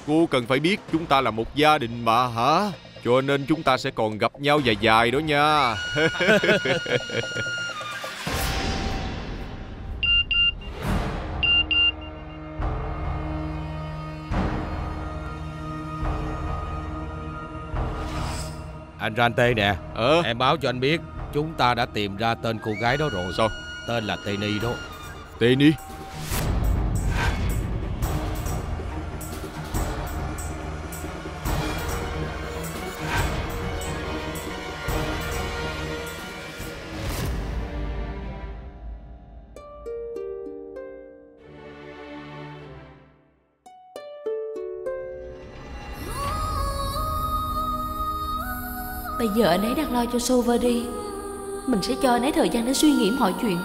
Cô cần phải biết chúng ta là một gia đình mà hả? Cho nên chúng ta sẽ còn gặp nhau dài dài đó nha. Anh Rante nè. Em báo cho anh biết chúng ta đã tìm ra tên cô gái đó rồi. Sao? Tên là Tenny đó. Tenny? Bây giờ anh ấy đang lo cho Sover đi. Mình sẽ cho anh ấy thời gian để suy nghĩ mọi chuyện.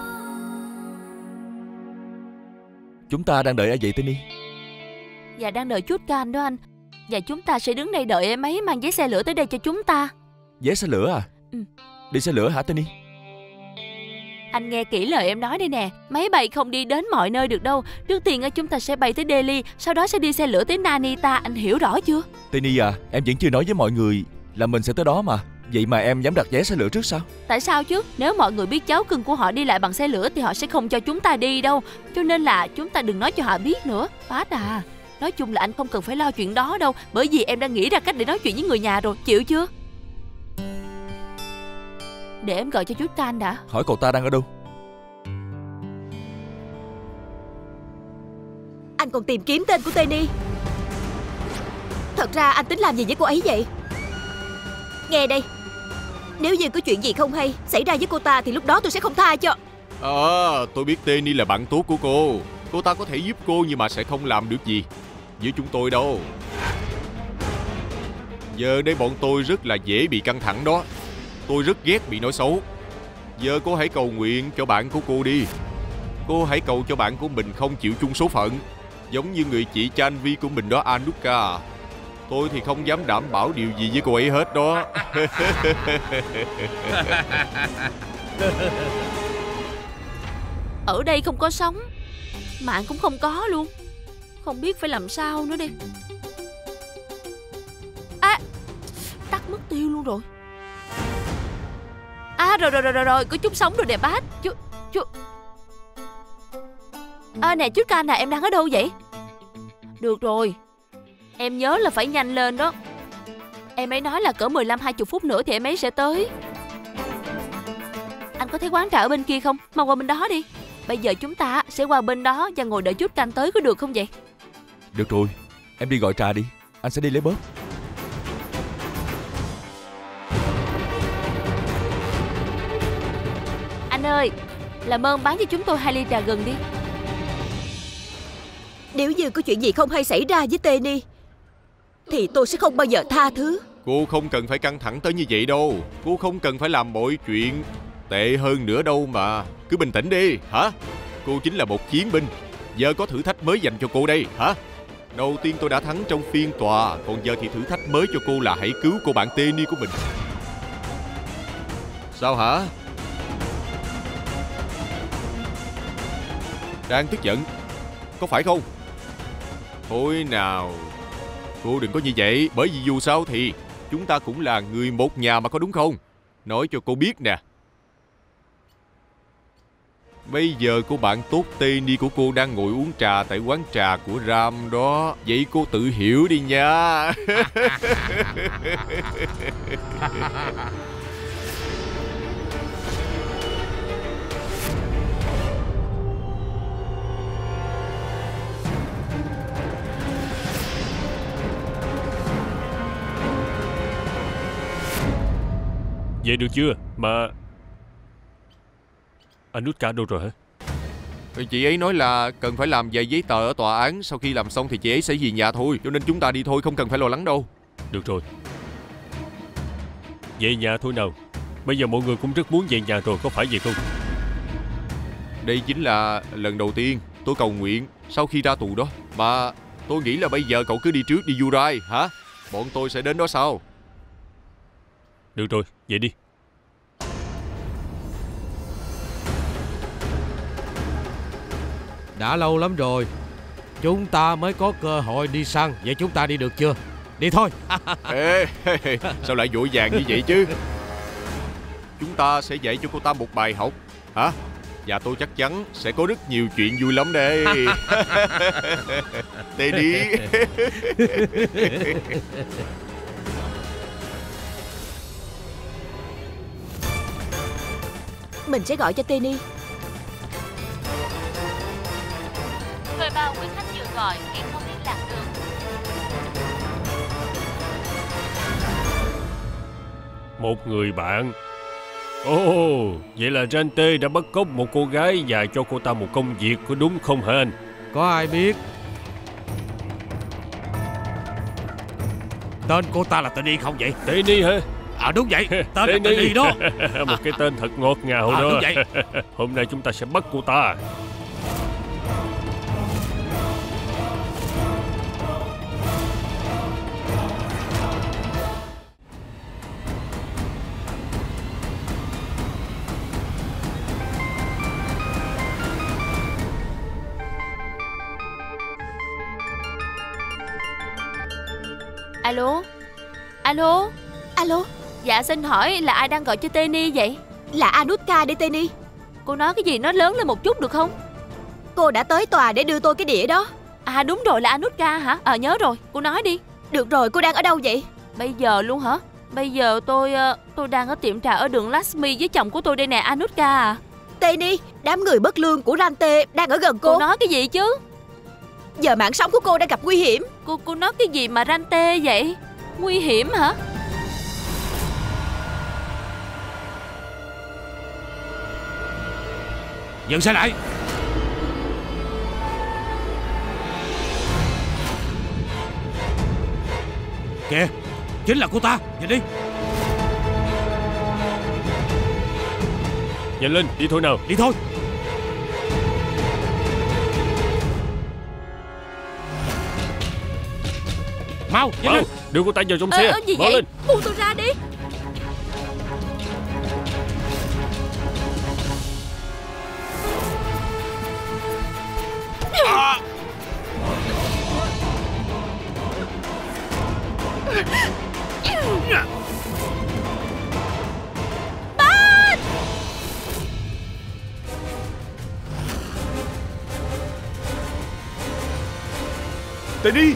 Chúng ta đang đợi ai vậy Tenny? Dạ đang đợi chút can đó anh. Và chúng ta sẽ đứng đây đợi em ấy mang vé xe lửa tới đây cho chúng ta. Vé xe lửa à? Đi xe lửa hả Tenny? Anh nghe kỹ lời em nói đây nè. Máy bay không đi đến mọi nơi được đâu. Trước tiên chúng ta sẽ bay tới Delhi, sau đó sẽ đi xe lửa tới Nanita. Anh hiểu rõ chưa? Tenny à, em vẫn chưa nói với mọi người là mình sẽ tới đó mà. Vậy mà em dám đặt vé xe lửa trước sao? Tại sao chứ? Nếu mọi người biết cháu cưng của họ đi lại bằng xe lửa thì họ sẽ không cho chúng ta đi đâu. Cho nên là chúng ta đừng nói cho họ biết nữa. Bát à, nói chung là anh không cần phải lo chuyện đó đâu. Bởi vì em đã nghĩ ra cách để nói chuyện với người nhà rồi. Chịu chưa? Để em gọi cho chú Can đã. Hỏi cậu ta đang ở đâu? Anh còn tìm kiếm tên của Tenny. Thật ra anh tính làm gì với cô ấy vậy? Nghe đây, nếu như có chuyện gì không hay xảy ra với cô ta thì lúc đó tôi sẽ không tha cho. Tôi biết Tenny là bạn tốt của cô. Cô ta có thể giúp cô nhưng mà sẽ không làm được gì với chúng tôi đâu. Giờ đây bọn tôi rất là dễ bị căng thẳng đó. Tôi rất ghét bị nói xấu. Giờ cô hãy cầu nguyện cho bạn của cô đi. Cô hãy cầu cho bạn của mình không chịu chung số phận, giống như người chị Chanvi của mình đó, Anushka. Tôi thì không dám đảm bảo điều gì với cô ấy hết đó. Ở đây không có sóng, mạng cũng không có luôn. Không biết phải làm sao nữa đi. Tắt mất tiêu luôn rồi. Rồi, có chút sóng rồi nè bác. Chú nè chú Can nè, em đang ở đâu vậy? Được rồi, em nhớ là phải nhanh lên đó. Em ấy nói là cỡ 15-20 phút nữa thì em ấy sẽ tới. Anh có thấy quán trà ở bên kia không? Mau qua bên đó đi. Bây giờ chúng ta sẽ qua bên đó và ngồi đợi chút Can tới, có được không vậy? Được rồi, em đi gọi trà đi. Anh sẽ đi lấy bóp. Anh ơi, làm ơn bán cho chúng tôi 2 ly trà gừng đi. Nếu như có chuyện gì không hay xảy ra với Tenny thì tôi sẽ không bao giờ tha thứ. Cô không cần phải căng thẳng tới như vậy đâu. Cô không cần phải làm mọi chuyện tệ hơn nữa đâu mà. Cứ bình tĩnh đi, hả? Cô chính là một chiến binh. Giờ có thử thách mới dành cho cô đây, hả? Đầu tiên tôi đã thắng trong phiên tòa, còn giờ thì thử thách mới cho cô là hãy cứu cô bạn Tenny của mình. Sao hả? Đang tức giận, có phải không? Thôi nào, cô đừng có như vậy. Bởi vì dù sao thì chúng ta cũng là người một nhà mà, có đúng không? Nói cho cô biết nè. Bây giờ cô bạn tốt Tenny của cô đang ngồi uống trà tại quán trà của Ram đó. Vậy cô tự hiểu đi nha. Vậy được chưa? Mà Anushka đâu rồi hả? Chị ấy nói là cần phải làm vài giấy tờ ở tòa án. Sau khi làm xong thì chị ấy sẽ về nhà thôi. Cho nên chúng ta đi thôi, không cần phải lo lắng đâu. Được rồi, về nhà thôi nào. Bây giờ mọi người cũng rất muốn về nhà rồi, có phải vậy không? Đây chính là lần đầu tiên tôi cầu nguyện sau khi ra tù đó. Mà tôi nghĩ là bây giờ cậu cứ đi trước đi Yurai, hả? Bọn tôi sẽ đến đó sau. Được rồi, vậy đi. Đã lâu lắm rồi chúng ta mới có cơ hội đi săn. Vậy chúng ta đi được chưa? Đi thôi. Ê, sao lại vội vàng như vậy chứ? Chúng ta sẽ dạy cho cô ta một bài học. Hả? Và tôi chắc chắn sẽ có rất nhiều chuyện vui lắm đây. Teddy. Mình sẽ gọi cho Tenny. Thuê bao quý khách vừa gọi hiện không liên lạc được. Một người bạn. Ồ, vậy là Rante đã bắt cóc một cô gái và cho cô ta một công việc, có đúng không hả anh? Có ai biết tên cô ta là Tenny không vậy? Tenny hả? Đúng vậy, tên là Tenny đó. Một cái tên thật ngọt ngào đó. Đúng vậy. Hôm nay chúng ta sẽ bắt cô ta. Alo? Alo? Alo, Dạ xin hỏi là ai đang gọi cho Tenny vậy? là Anushka đây Tenny. Cô nói cái gì nó lớn lên một chút được không? Cô đã tới tòa để đưa tôi cái đĩa đó. À đúng rồi, là Anushka hả? Nhớ rồi, cô nói đi. Được rồi, cô đang ở đâu vậy? Bây giờ luôn hả? Bây giờ tôi đang ở tiệm trà ở đường Lakshmi với chồng của tôi đây nè, Anushka à. Tenny, đám người bất lương của Rante đang ở gần cô. Cô nói cái gì chứ? Giờ mạng sống của cô đang gặp nguy hiểm. Cô nói cái gì mà Rante vậy? Nguy hiểm hả? Dừng xe lại. Kìa, chính là cô ta. Nhìn đi. Nhanh lên, đi thôi nào. Đi thôi. Mau, nhanh lên. Đưa cô ta vào trong xe. Gì Bỏ vậy? lên. Buông tôi ra đi. Teddy.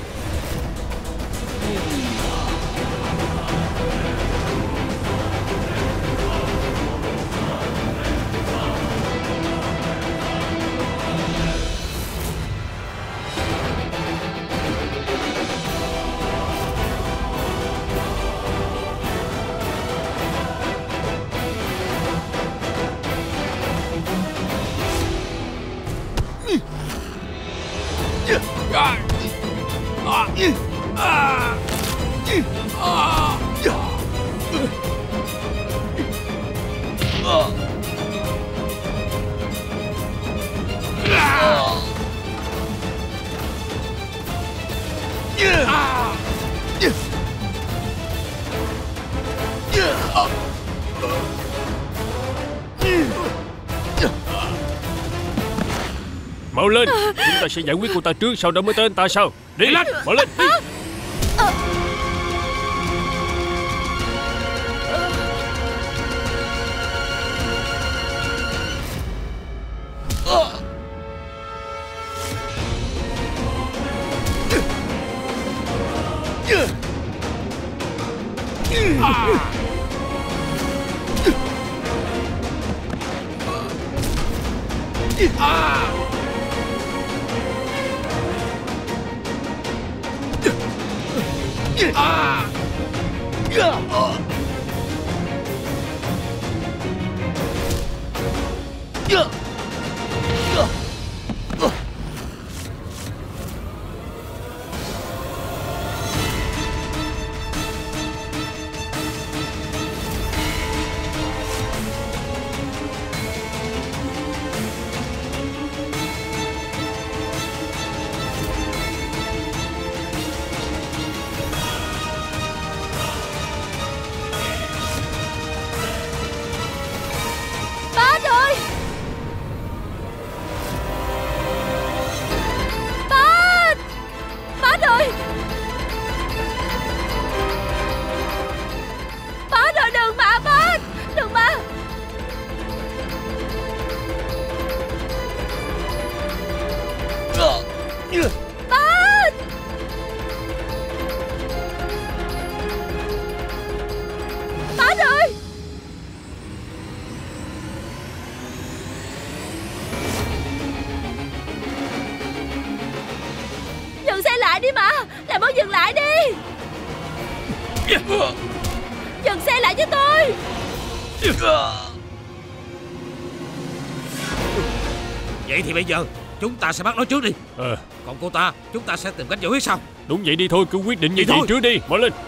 Mau lên. Chúng ta sẽ giải quyết cô ta trước, sau đó mới tới anh ta sao? Đi lên, bỏ lên đi. Bác! Bác ơi! Dừng xe lại đi mà! Làm ơn dừng lại đi! Dừng xe lại cho tôi! Vậy thì bây giờ chúng ta sẽ bắt nó trước đi. Còn cô ta chúng ta sẽ tìm cách giải quyết sau. Đúng vậy đi thôi, cứ quyết định như vậy trước đi. Mau lên.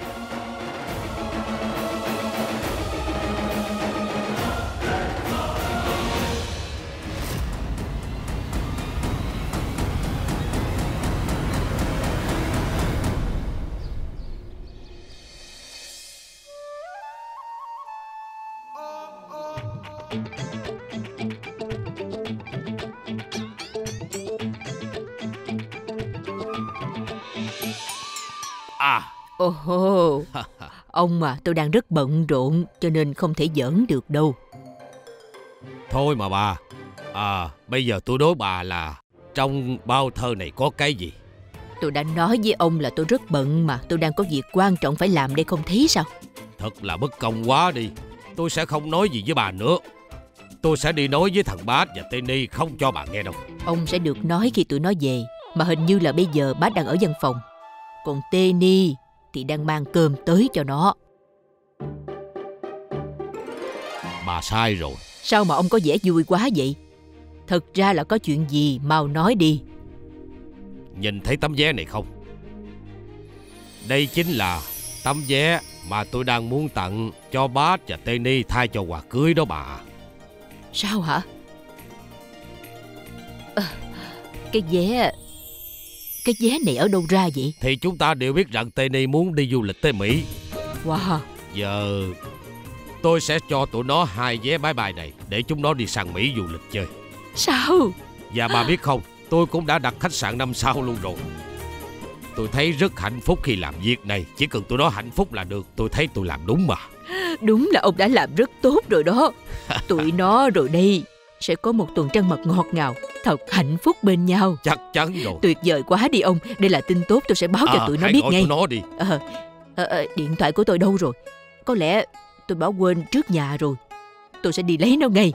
Ồ, ông mà tôi đang rất bận rộn cho nên không thể giỡn được đâu. Thôi mà bà. Bây giờ tôi đố bà là trong bao thơ này có cái gì? Tôi đã nói với ông là tôi rất bận mà. Tôi đang có việc quan trọng phải làm đây, không thấy sao? Thật là bất công quá đi. Tôi sẽ không nói gì với bà nữa. Tôi sẽ đi nói với thằng Bát và Tenny, không cho bà nghe đâu. Ông sẽ được nói khi tụi nó về. Mà hình như là bây giờ Bát đang ở văn phòng. Còn Tenny thì đang mang cơm tới cho nó. Bà sai rồi. Sao mà ông có vẻ vui quá vậy? Thật ra là có chuyện gì, mau nói đi. Nhìn thấy tấm vé này không? Đây chính là tấm vé mà tôi đang muốn tặng cho Bát và Tenny thay cho quà cưới đó bà. Sao hả? Cái vé này ở đâu ra vậy? Thì chúng ta đều biết rằng Tenny muốn đi du lịch tới Mỹ. Wow. Giờ tôi sẽ cho tụi nó 2 vé máy bay này để chúng nó đi sang Mỹ du lịch chơi. Sao? Và bà biết không, tôi cũng đã đặt khách sạn 5 sao luôn rồi. Tôi thấy rất hạnh phúc khi làm việc này. Chỉ cần tụi nó hạnh phúc là được. Tôi thấy tôi làm đúng mà. Đúng là ông đã làm rất tốt rồi đó. Tụi nó rồi đây sẽ có một tuần trăng mật ngọt ngào, thật hạnh phúc bên nhau. Chắc chắn rồi. Tuyệt vời quá đi ông. Đây là tin tốt, tôi sẽ báo cho tụi nó biết ngay. Tụi nó đi. Điện thoại của tôi đâu rồi? Có lẽ tôi bỏ quên trước nhà rồi. Tôi sẽ đi lấy nó ngay.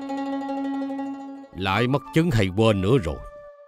Lại mất chứng hay quên nữa rồi.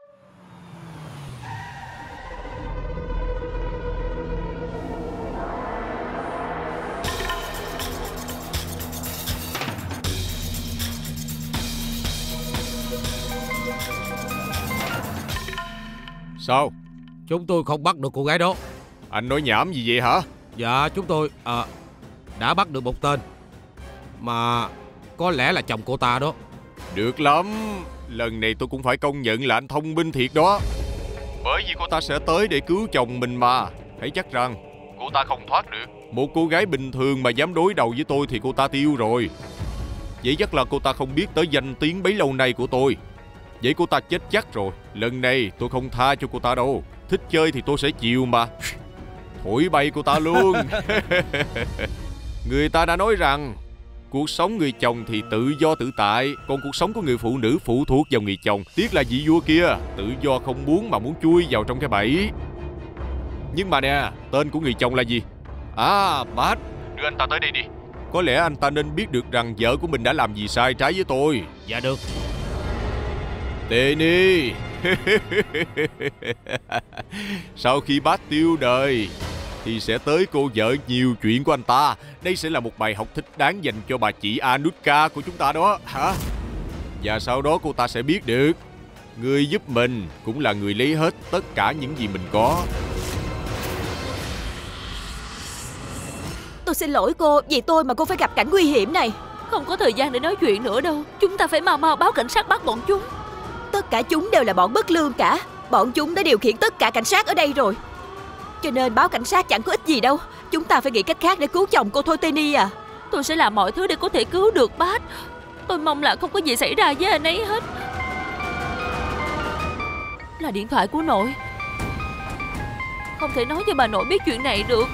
Sao? Chúng tôi không bắt được cô gái đó. Anh nói nhảm gì vậy hả? Dạ chúng tôi đã bắt được một tên, mà có lẽ là chồng cô ta đó. Được lắm. Lần này tôi cũng phải công nhận là anh thông minh thiệt đó. Bởi vì cô ta sẽ tới để cứu chồng mình mà. Hãy chắc rằng cô ta không thoát được. Một cô gái bình thường mà dám đối đầu với tôi thì cô ta tiêu rồi. Vậy chắc là cô ta không biết tới danh tiếng bấy lâu nay của tôi. Vậy cô ta chết chắc rồi. Lần này tôi không tha cho cô ta đâu. Thích chơi thì tôi sẽ chịu mà. Thổi bay cô ta luôn. Người ta đã nói rằng cuộc sống người chồng thì tự do tự tại, còn cuộc sống của người phụ nữ phụ thuộc vào người chồng. Tiếc là vị vua kia tự do không muốn mà muốn chui vào trong cái bẫy. Nhưng mà nè, tên của người chồng là gì? Bát. Đưa anh ta tới đây đi. Có lẽ anh ta nên biết được rằng vợ của mình đã làm gì sai trái với tôi. Dạ được. Tenny. Sau khi Bát tiêu đời thì sẽ tới cô vợ nhiều chuyện của anh ta. Đây sẽ là một bài học thích đáng dành cho bà chị Anushka của chúng ta đó hả? Và sau đó cô ta sẽ biết được người giúp mình cũng là người lấy hết tất cả những gì mình có. Tôi xin lỗi cô, vì tôi mà cô phải gặp cảnh nguy hiểm này. Không có thời gian để nói chuyện nữa đâu. Chúng ta phải mau mau báo cảnh sát bắt bọn chúng. Tất cả chúng đều là bọn bất lương cả. Bọn chúng đã điều khiển tất cả cảnh sát ở đây rồi. Cho nên báo cảnh sát chẳng có ích gì đâu. Chúng ta phải nghĩ cách khác để cứu chồng cô thôi Tenny à. Tôi sẽ làm mọi thứ để có thể cứu được Bát. Tôi mong là không có gì xảy ra với anh ấy hết. Là điện thoại của nội. Không thể nói cho bà nội biết chuyện này được.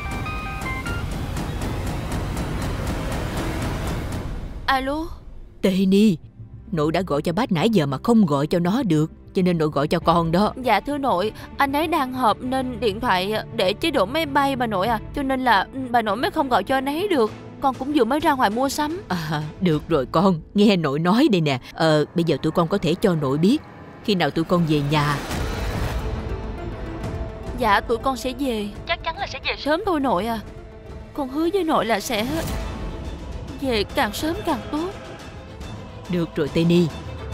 Alo. Tenny, nội đã gọi cho Bát nãy giờ mà không gọi cho nó được. cho nên nội gọi cho con đó. Dạ thưa nội, anh ấy đang họp nên điện thoại để chế độ máy bay bà nội à. Cho nên là bà nội mới không gọi cho anh ấy được. Con cũng vừa mới ra ngoài mua sắm. Được rồi con, nghe nội nói đây nè. Bây giờ tụi con có thể cho nội biết khi nào tụi con về nhà. Dạ tụi con sẽ về. Chắc chắn là sẽ về sớm thôi nội à. Con hứa với nội là sẽ về càng sớm càng tốt. Được rồi Tenny.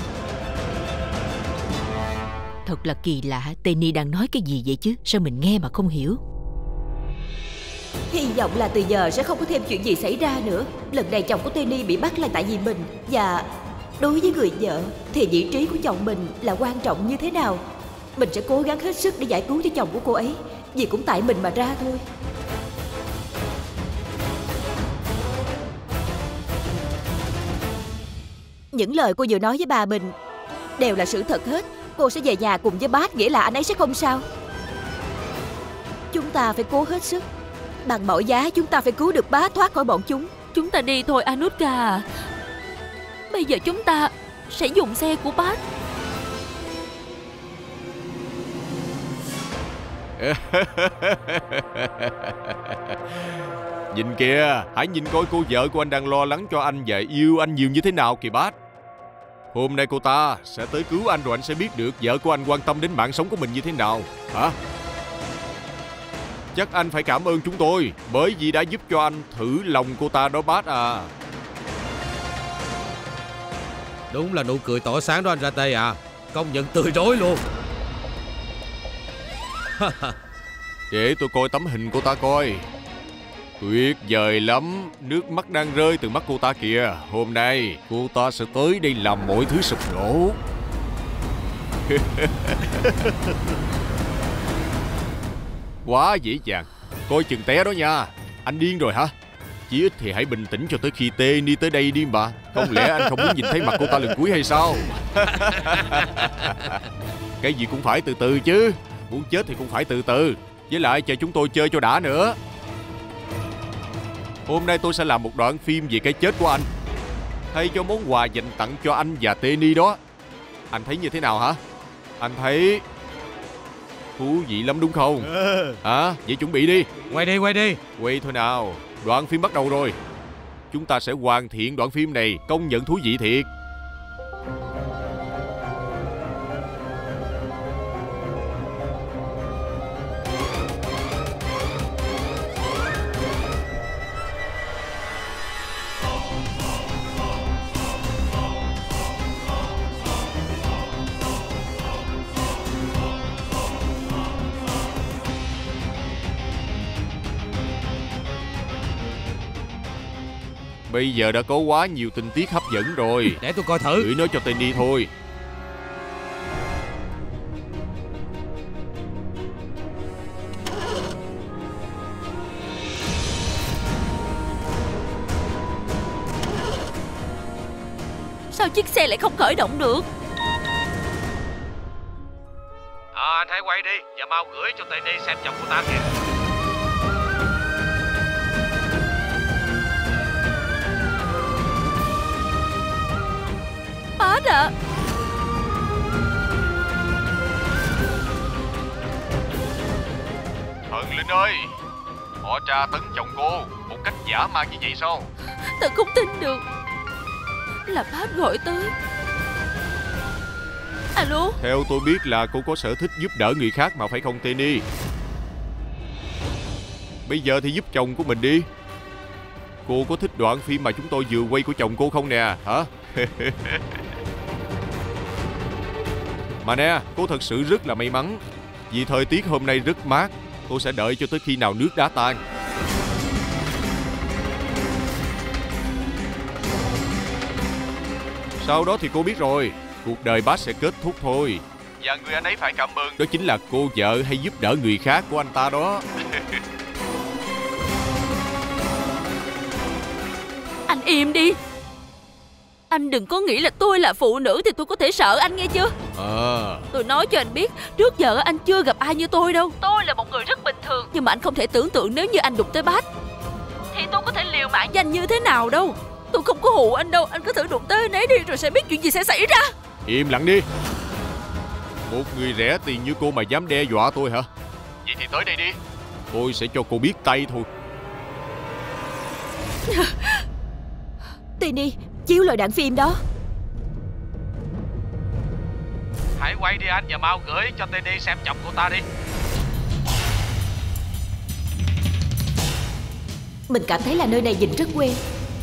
Thật là kỳ lạ, Tenny đang nói cái gì vậy chứ? Sao mình nghe mà không hiểu? Hy vọng là từ giờ sẽ không có thêm chuyện gì xảy ra nữa. Lần này chồng của Tenny bị bắt là tại vì mình. Và đối với người vợ thì vị trí của chồng mình là quan trọng như thế nào. Mình sẽ cố gắng hết sức để giải cứu cho chồng của cô ấy. Vì cũng tại mình mà ra thôi. Những lời cô vừa nói với bà mình đều là sự thật hết. Cô sẽ về nhà cùng với bác, nghĩa là anh ấy sẽ không sao. Chúng ta phải cố hết sức. Bằng mọi giá chúng ta phải cứu được bác thoát khỏi bọn chúng. Chúng ta đi thôi Anushka. Bây giờ chúng ta sẽ dùng xe của bác. Nhìn kìa, hãy nhìn coi cô vợ của anh đang lo lắng cho anh và yêu anh nhiều như thế nào kìa bác. Hôm nay cô ta sẽ tới cứu anh rồi anh sẽ biết được vợ của anh quan tâm đến mạng sống của mình như thế nào. Hả? Chắc anh phải cảm ơn chúng tôi bởi vì đã giúp cho anh thử lòng cô ta đó bác à. Đúng là nụ cười tỏa sáng đó anh Rate à. Công nhận tươi rói luôn. Để tôi coi tấm hình cô ta coi. Tuyệt vời lắm. Nước mắt đang rơi từ mắt cô ta kìa. Hôm nay cô ta sẽ tới đây làm mọi thứ sụp đổ. Quá dễ dàng. Coi chừng té đó nha. Anh điên rồi hả? Chí ít thì hãy bình tĩnh cho tới khi Tenny tới đây đi mà. Không lẽ anh không muốn nhìn thấy mặt cô ta lần cuối hay sao? Cái gì cũng phải từ từ chứ. Muốn chết thì cũng phải từ từ. Với lại chờ chúng tôi chơi cho đã nữa. Hôm nay tôi sẽ làm một đoạn phim về cái chết của anh, thay cho món quà dành tặng cho anh và Tenny đó. Anh thấy như thế nào hả? Anh thấy thú vị lắm đúng không? Vậy chuẩn bị đi. Quay đi, quay đi. Quay thôi nào. Đoạn phim bắt đầu rồi. Chúng ta sẽ hoàn thiện đoạn phim này. Công nhận thú vị thiệt. Bây giờ đã có quá nhiều tình tiết hấp dẫn rồi. Để tôi coi thử. Gửi nó cho Tenny thôi. Sao chiếc xe lại không khởi động được? Anh hãy quay đi và mau gửi cho Tenny xem chồng của ta kìa. Bác ạ. Thần Linh ơi, họ tra tấn chồng cô một cách dã man như vậy sao? Thật không tin được là bác gọi tới. Alo. Theo tôi biết là cô có sở thích giúp đỡ người khác mà phải không Tenny? Bây giờ thì giúp chồng của mình đi. Cô có thích đoạn phim mà chúng tôi vừa quay của chồng cô không nè? Hả? Mà nè, cô thật sự rất là may mắn. Vì thời tiết hôm nay rất mát. Cô sẽ đợi cho tới khi nào nước đá tan. Sau đó thì cô biết rồi, cuộc đời bác sẽ kết thúc thôi. Và người anh ấy phải cảm ơn đó chính là cô vợ hay giúp đỡ người khác của anh ta đó. Anh im đi. Anh đừng có nghĩ là tôi là phụ nữ thì tôi có thể sợ anh nghe chưa? Tôi nói cho anh biết, trước giờ anh chưa gặp ai như tôi đâu. Tôi là một người rất bình thường. Nhưng mà anh không thể tưởng tượng nếu như anh đụng tới bác thì tôi có thể liều mạng với anh như thế nào đâu. Tôi không có hù anh đâu. Anh cứ thử đụng tới anh ấy đi rồi sẽ biết chuyện gì sẽ xảy ra. Im lặng đi. Một người rẻ tiền như cô mà dám đe dọa tôi hả? Vậy thì tới đây đi. Tôi sẽ cho cô biết tay thôi. Tini, chiếu lại đoạn phim đó. Hãy quay đi anh và mau gửi cho Tini xem chồng cô ta đi. Mình cảm thấy là nơi này nhìn rất quen.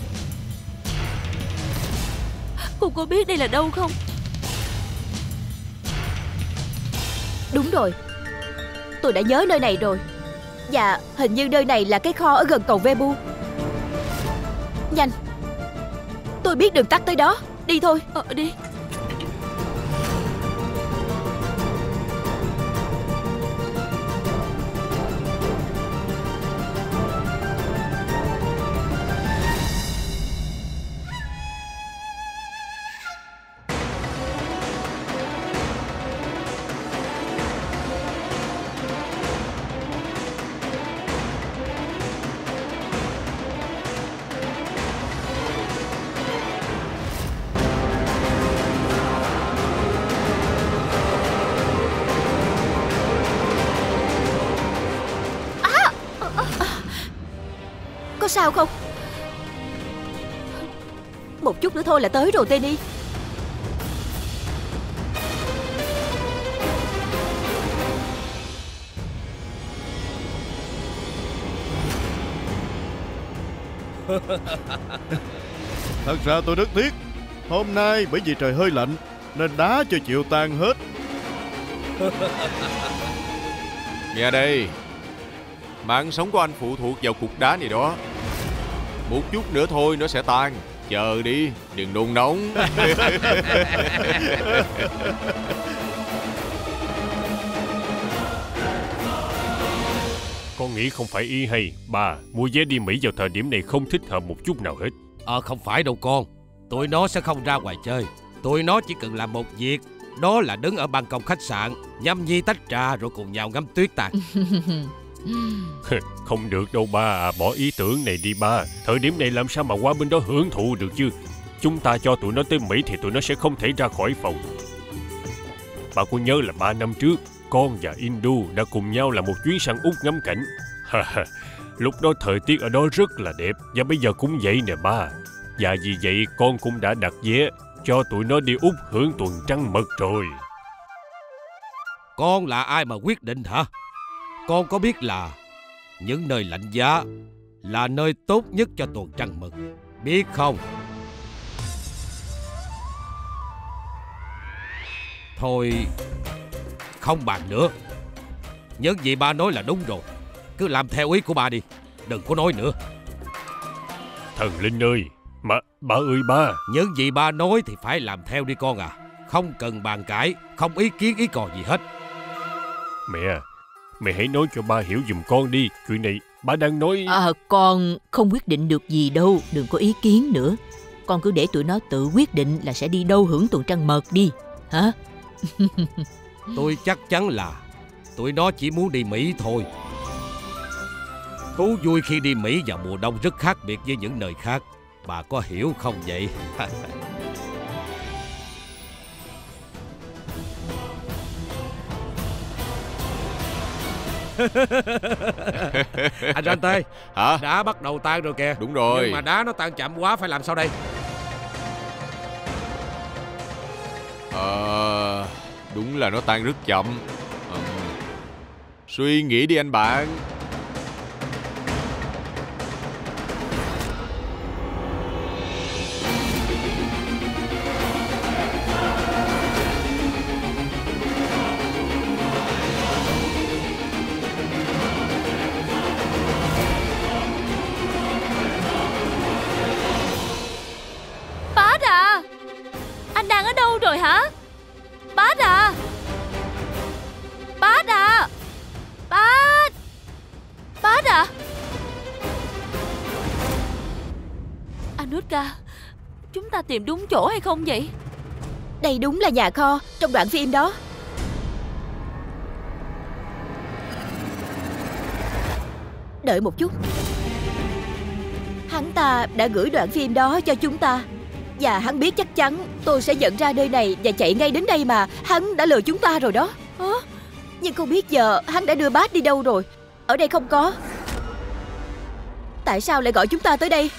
Cô có biết đây là đâu không? Đúng rồi, tôi đã nhớ nơi này rồi. Và hình như nơi này là cái kho ở gần cầu Vebu. Nhanh, tôi biết đường tắt tới đó. Đi thôi. Đi. Có sao không? Một chút nữa thôi là tới rồi Tini. Thật ra tôi rất tiếc. Hôm nay bởi vì trời hơi lạnh nên đá cho chịu tan hết. Nghe đây, mạng sống của anh phụ thuộc vào cục đá này đó. Một chút nữa thôi nó sẽ tan. Chờ đi, đừng nôn nóng. Con nghĩ không phải y hay. Ba, mua vé đi Mỹ vào thời điểm này không thích hợp một chút nào hết. Không phải đâu con. Tụi nó sẽ không ra ngoài chơi. Tụi nó chỉ cần làm một việc, đó là đứng ở ban công khách sạn, nhâm nhi tách trà rồi cùng nhau ngắm tuyết tàn. Không được đâu ba, bỏ ý tưởng này đi ba. Thời điểm này làm sao mà qua bên đó hưởng thụ được chứ. Chúng ta cho tụi nó tới Mỹ thì tụi nó sẽ không thể ra khỏi phòng. Bà có nhớ là 3 năm trước, con và Indu đã cùng nhau làm một chuyến sang Úc ngắm cảnh. Lúc đó thời tiết ở đó rất là đẹp. Và bây giờ cũng vậy nè ba. Và vì vậy con cũng đã đặt vé cho tụi nó đi Úc hưởng tuần trăng mật rồi. Con là ai mà quyết định hả? Con có biết là những nơi lạnh giá là nơi tốt nhất cho tuần trăng mật, biết không? Thôi, không bàn nữa. Những gì ba nói là đúng rồi. Cứ làm theo ý của ba đi, đừng có nói nữa. Thần Linh ơi, mà ba ơi ba. Những gì ba nói thì phải làm theo đi con à. Không cần bàn cãi, không ý kiến ý cò gì hết. Mẹ hãy nói cho ba hiểu giùm con đi. Chuyện này ba đang nói... Con không quyết định được gì đâu. Đừng có ý kiến nữa. Con cứ để tụi nó tự quyết định là sẽ đi đâu hưởng tuần trăng mật đi. Hả? Tôi chắc chắn là tụi nó chỉ muốn đi Mỹ thôi. Thú vui khi đi Mỹ vào mùa đông rất khác biệt với những nơi khác. Bà có hiểu không vậy? Anh Rante, Hả? đá bắt đầu tan rồi kìa. Đúng rồi. Nhưng mà đá nó tan chậm quá, phải làm sao đây? Đúng là nó tan rất chậm. Suy nghĩ đi anh bạn. Bát à, anh đang ở đâu rồi hả? Bát à, Bát à, Bát à. Anushka, chúng ta tìm đúng chỗ hay không vậy? Đây đúng là nhà kho trong đoạn phim đó. Đợi một chút. Hắn ta đã gửi đoạn phim đó cho chúng ta. Và hắn biết chắc chắn tôi sẽ nhận ra nơi này và chạy ngay đến đây mà. Hắn đã lừa chúng ta rồi đó. Nhưng không biết giờ hắn đã đưa bác đi đâu rồi. Ở đây không có. Tại sao lại gọi chúng ta tới đây?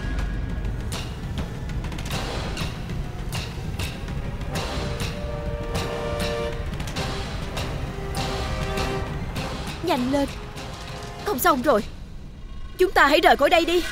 Nhanh lên. Không xong rồi. Chúng ta hãy rời khỏi đây đi.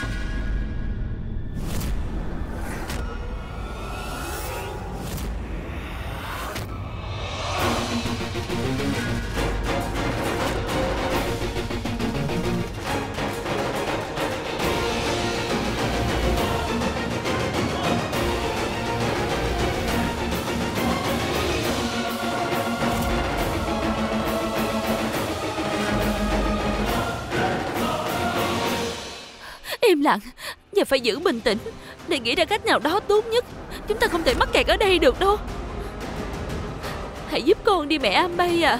Im lặng và phải giữ bình tĩnh để nghĩ ra cách nào đó tốt nhất. Chúng ta không thể mắc kẹt ở đây được đâu. Hãy giúp con đi mẹ Ambay à.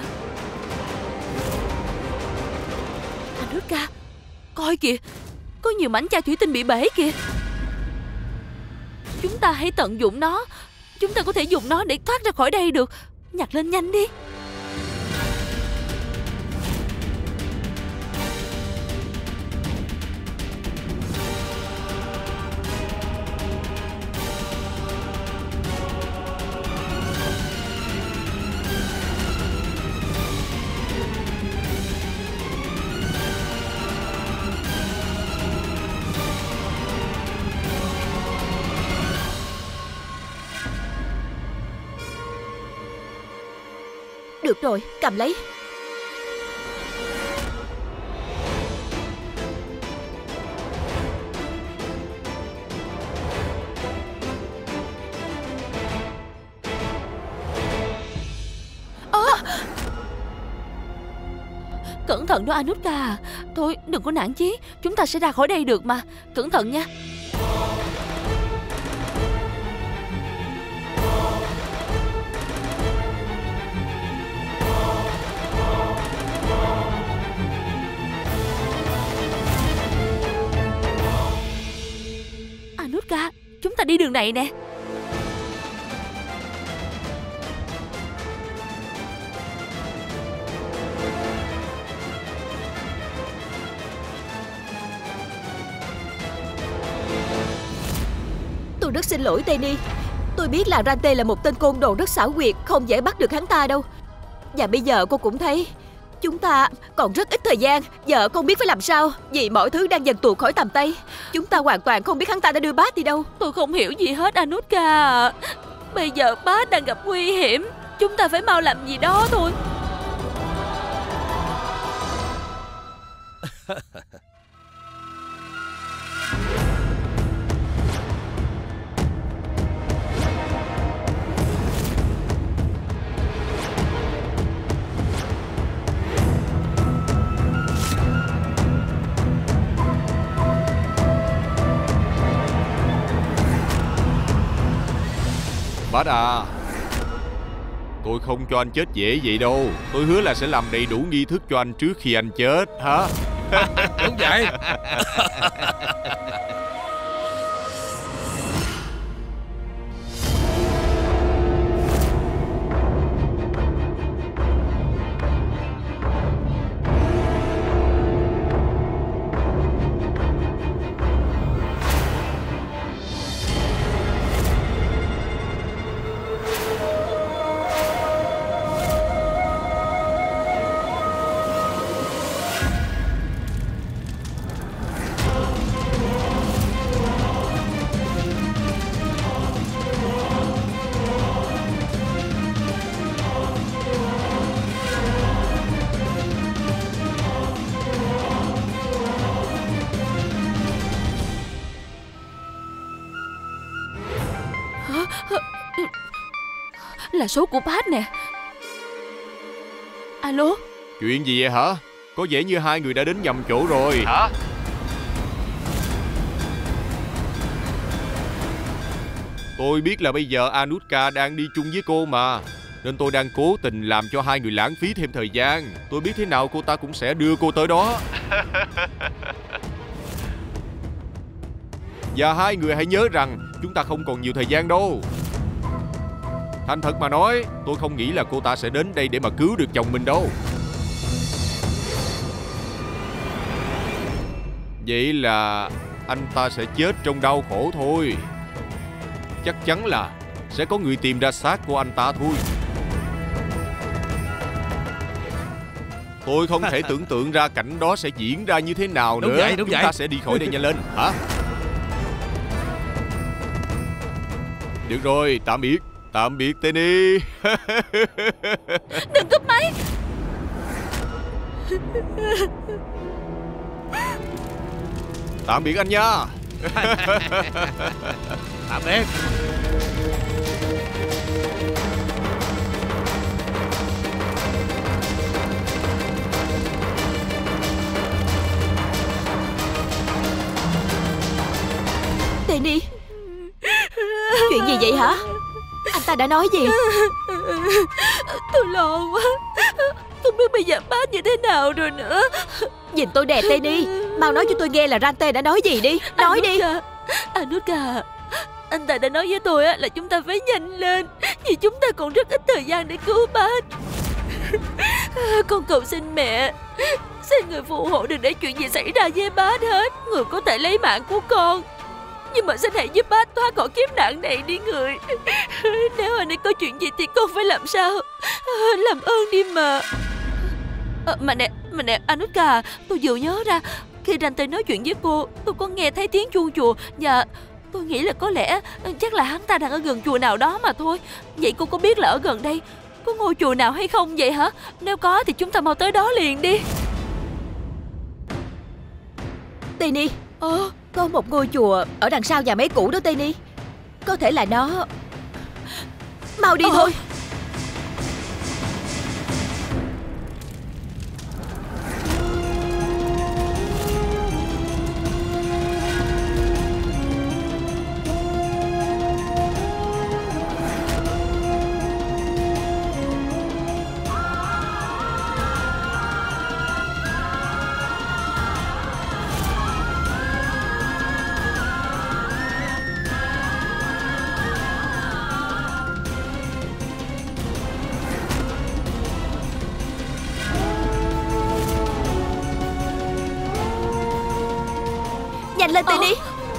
Anushka, coi kìa, có nhiều mảnh chai thủy tinh bị bể kìa. Chúng ta hãy tận dụng nó. Chúng ta có thể dùng nó để thoát ra khỏi đây được. Nhặt lên nhanh đi. Được rồi, cầm lấy. Cẩn thận đó Anushka. Thôi đừng có nản chí. Chúng ta sẽ ra khỏi đây được mà. Cẩn thận nha. Anushka, chúng ta đi đường này nè. Tôi rất xin lỗi Tenny. Tôi biết là Rante là một tên côn đồ rất xảo quyệt, không dễ bắt được hắn ta đâu. Và bây giờ cô cũng thấy chúng ta còn rất ít thời gian. Giờ không biết phải làm sao, vì mọi thứ đang dần tuột khỏi tầm tay. Chúng ta hoàn toàn không biết hắn ta đã đưa bác đi đâu. Tôi không hiểu gì hết Anushka. Bây giờ bác đang gặp nguy hiểm. Chúng ta phải mau làm gì đó thôi. Bác à, tôi không cho anh chết dễ vậy đâu. Tôi hứa là sẽ làm đầy đủ nghi thức cho anh trước khi anh chết. Hả? Đúng vậy. Là số của bác nè. Alo. Chuyện gì vậy hả? Có vẻ như hai người đã đến nhầm chỗ rồi. Hả? Tôi biết là bây giờ Anushka đang đi chung với cô mà, nên tôi đang cố tình làm cho hai người lãng phí thêm thời gian. Tôi biết thế nào cô ta cũng sẽ đưa cô tới đó. Và hai người hãy nhớ rằng Chúng ta không còn nhiều thời gian đâu. Thành thật mà nói, tôi không nghĩ là cô ta sẽ đến đây để mà cứu được chồng mình đâu. Vậy là anh ta sẽ chết trong đau khổ thôi. Chắc chắn là sẽ có người tìm ra xác của anh ta thôi. Tôi không thể tưởng tượng ra cảnh đó sẽ diễn ra như thế nào Đúng nữa. vậy, đúng Chúng vậy. ta sẽ đi khỏi đây nhanh lên. Hả? Được rồi, tạm biệt. Tạm biệt Tenny. Đừng cúp máy. Tạm biệt anh nha. Tạm biệt. Tenny, chuyện gì vậy hả? Anh ta đã nói gì? Tôi lo quá. Không biết bây giờ bác như thế nào rồi nữa. Nhìn tôi nè Tenny, mau nói cho tôi nghe là Rante đã nói gì đi. Nói đi. Anuska, anh ta đã nói với tôi là chúng ta phải nhanh lên, vì chúng ta còn rất ít thời gian để cứu bác. Con cầu xin mẹ, xin người phù hộ đừng để chuyện gì xảy ra với bác hết. Người có thể lấy mạng của con, nhưng mà xin hãy giúp bác thoát khỏi kiếp nạn này đi người. Nếu anh ấy có chuyện gì thì con phải làm sao? Làm ơn đi mà. Mà nè Anuska, tôi vừa nhớ ra, khi Rante nói chuyện với cô, tôi có nghe thấy tiếng chuông chùa. Và tôi nghĩ là có lẽ chắc là hắn ta đang ở gần chùa nào đó mà thôi. Vậy cô có biết là ở gần đây có ngôi chùa nào hay không vậy hả? Nếu có thì chúng ta mau tới đó liền đi. Tenny, có một ngôi chùa ở đằng sau nhà máy cũ đó Tenny. Có thể là nó. Mau đi thôi. Nhanh lên Tenny.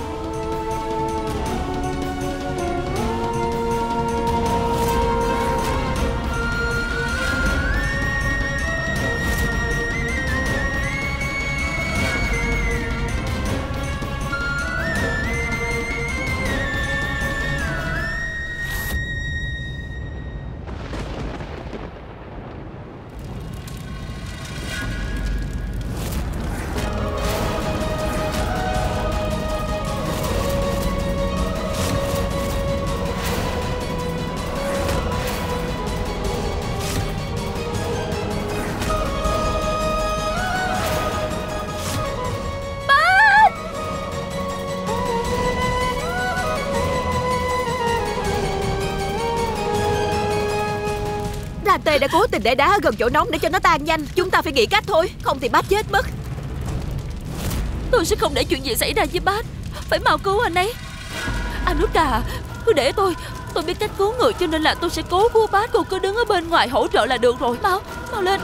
Rante đã cố tình để đá ở gần chỗ nóng để cho nó tan nhanh. Chúng ta phải nghĩ cách thôi, không thì bác chết mất. Tôi sẽ không để chuyện gì xảy ra với bác. Phải mau cứu anh ấy. Anuska, cứ để tôi biết cách cứu người, cho nên là tôi sẽ cố cứu bác. Cô cứ đứng ở bên ngoài hỗ trợ là được rồi. Mau lên.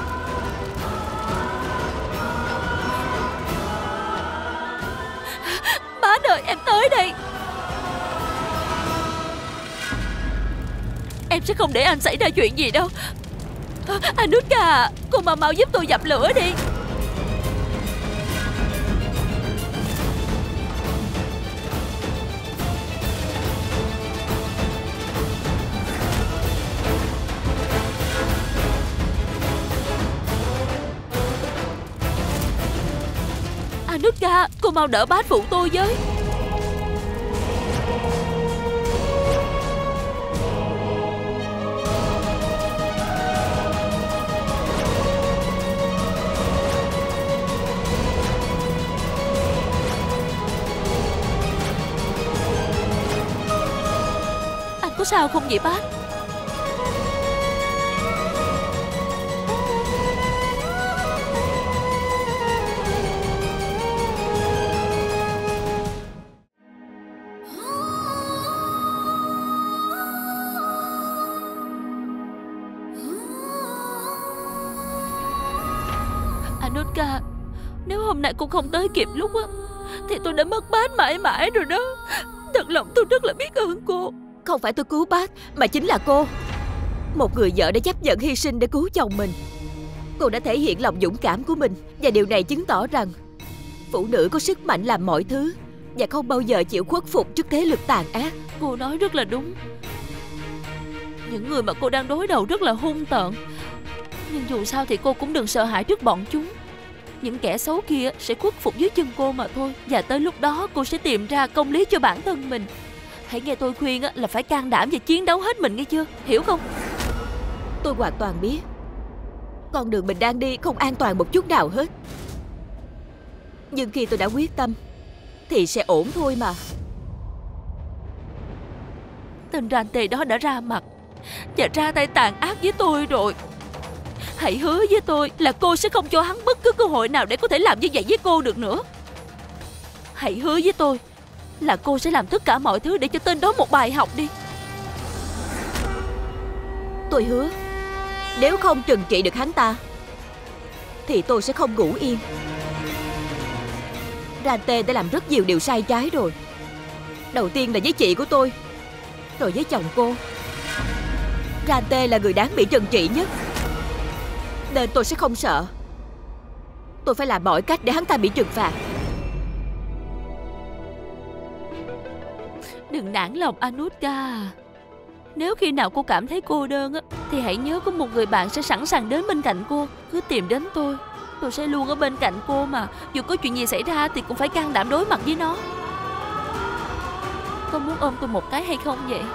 Bác ơi, em tới đây. Em sẽ không để anh xảy ra chuyện gì đâu. Anuska, cô mau giúp tôi dập lửa đi. Anuska, cô mau đỡ bác phụ tôi với. Có sao không vậy bác? Anushka, nếu hôm nay cô không tới kịp lúc á thì tôi đã mất bác mãi mãi rồi đó. Thật lòng tôi rất là biết ơn cô. Không phải tôi cứu bác, mà chính là cô. Một người vợ đã chấp nhận hy sinh để cứu chồng mình. Cô đã thể hiện lòng dũng cảm của mình, và điều này chứng tỏ rằng phụ nữ có sức mạnh làm mọi thứ và không bao giờ chịu khuất phục trước thế lực tàn ác. Cô nói rất là đúng. Những người mà cô đang đối đầu rất là hung tợn, nhưng dù sao thì cô cũng đừng sợ hãi trước bọn chúng. Những kẻ xấu kia sẽ khuất phục dưới chân cô mà thôi. Và tới lúc đó cô sẽ tìm ra công lý cho bản thân mình. Hãy nghe tôi khuyên là phải can đảm và chiến đấu hết mình, nghe chưa? Hiểu không? Tôi hoàn toàn biết con đường mình đang đi không an toàn một chút nào hết. Nhưng khi tôi đã quyết tâm thì sẽ ổn thôi mà. Tên Rante đó đã ra mặt và ra tay tàn ác với tôi rồi. Hãy hứa với tôi là cô sẽ không cho hắn bất cứ cơ hội nào để có thể làm như vậy với cô được nữa. Hãy hứa với tôi là cô sẽ làm tất cả mọi thứ để cho tên đó một bài học đi. Tôi hứa, nếu không trừng trị được hắn ta thì tôi sẽ không ngủ yên. Rante đã làm rất nhiều điều sai trái rồi. Đầu tiên là với chị của tôi, rồi với chồng cô. Rante là người đáng bị trừng trị nhất, nên tôi sẽ không sợ. Tôi phải làm mọi cách để hắn ta bị trừng phạt. Đừng nản lòng Anushka. Nếu khi nào cô cảm thấy cô đơn thì hãy nhớ có một người bạn sẽ sẵn sàng đến bên cạnh cô. Cứ tìm đến tôi sẽ luôn ở bên cạnh cô mà. Dù có chuyện gì xảy ra thì cũng phải can đảm đối mặt với nó. Có muốn ôm tôi một cái hay không vậy?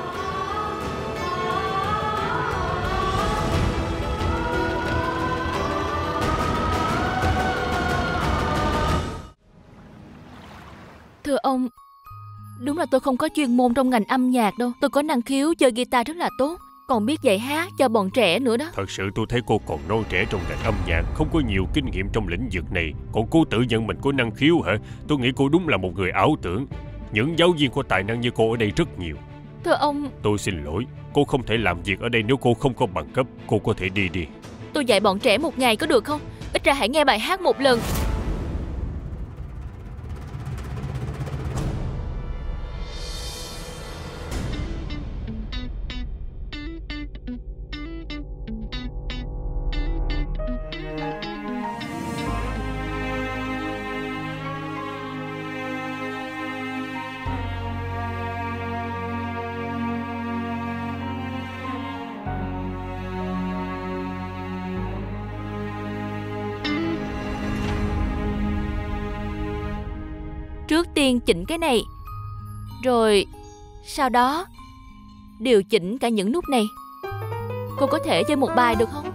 Thưa ông, đúng là tôi không có chuyên môn trong ngành âm nhạc đâu. Tôi có năng khiếu chơi guitar rất là tốt, còn biết dạy hát cho bọn trẻ nữa đó. Thật sự tôi thấy cô còn non trẻ trong ngành âm nhạc, không có nhiều kinh nghiệm trong lĩnh vực này. Còn cô tự nhận mình có năng khiếu hả? Tôi nghĩ cô đúng là một người ảo tưởng. Những giáo viên có tài năng như cô ở đây rất nhiều. Thưa ông, tôi xin lỗi, cô không thể làm việc ở đây nếu cô không có bằng cấp. Cô có thể đi đi. Tôi dạy bọn trẻ một ngày có được không? Ít ra hãy nghe bài hát một lần. Trước tiên chỉnh cái này, rồi sau đó điều chỉnh cả những nút này. Cô có thể chơi một bài được không?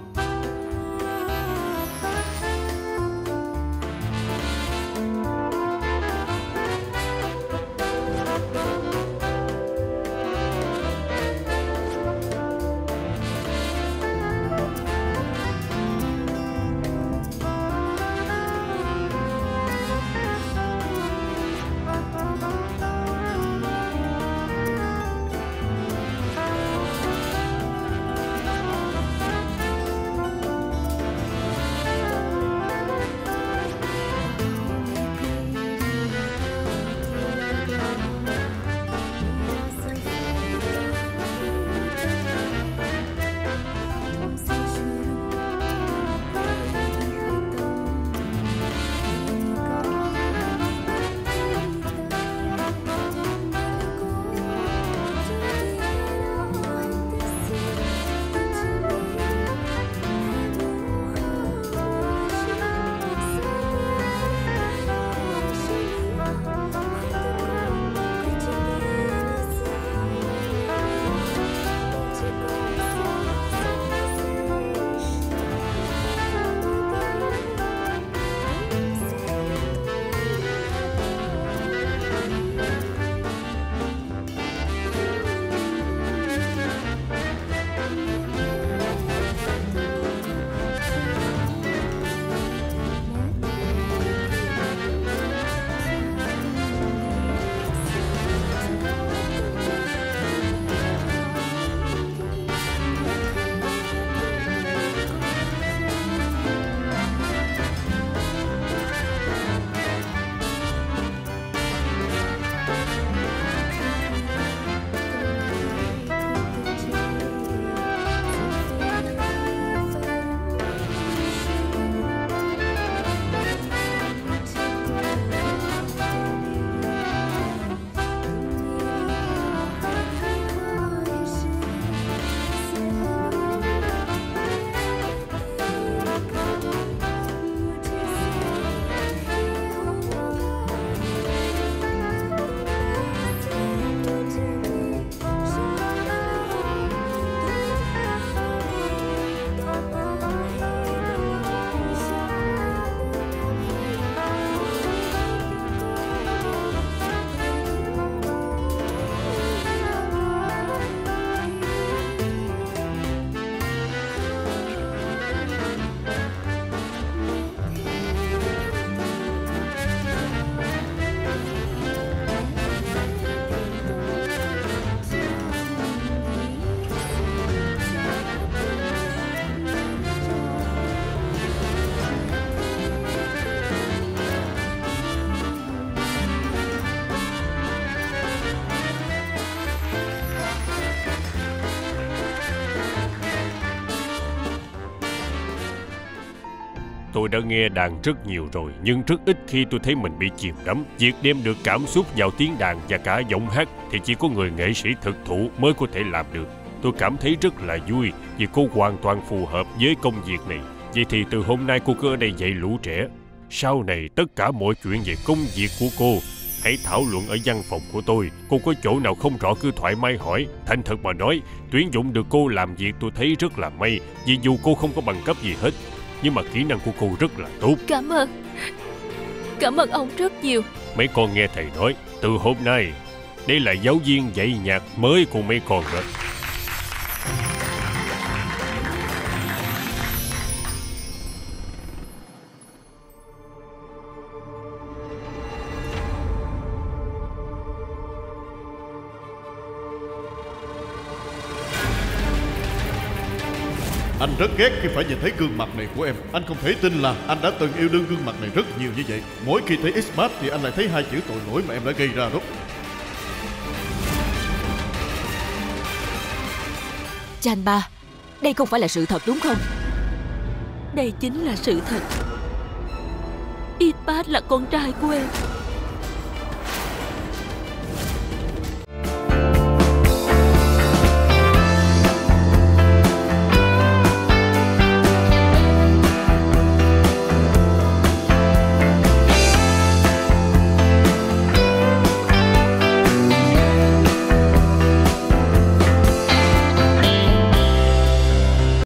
tôi đã nghe đàn rất nhiều rồi, nhưng rất ít khi tôi thấy mình bị chìm đắm. Việc đem được cảm xúc vào tiếng đàn và cả giọng hát thì chỉ có người nghệ sĩ thực thụ mới có thể làm được. Tôi cảm thấy rất là vui vì cô hoàn toàn phù hợp với công việc này. Vậy thì từ hôm nay cô cứ ở đây dạy lũ trẻ. Sau này tất cả mọi chuyện về công việc của cô hãy thảo luận ở văn phòng của tôi. Cô có chỗ nào không rõ cứ thoải mái hỏi. Thành thật mà nói, tuyển dụng được cô làm việc tôi thấy rất là may. Vì dù cô không có bằng cấp gì hết, nhưng mà kỹ năng của cô rất là tốt. Cảm ơn ông rất nhiều. Mấy con nghe thầy nói, từ hôm nay đây là giáo viên dạy nhạc mới của mấy con đó. Anh rất ghét khi phải nhìn thấy gương mặt này của em. Anh không thể tin là anh đã từng yêu đương gương mặt này rất nhiều như vậy. Mỗi khi thấy X-Bat thì anh lại thấy hai chữ tội lỗi mà em đã gây ra đó. Chanba, đây không phải là sự thật đúng không? Đây chính là sự thật. X-Bat là con trai của em.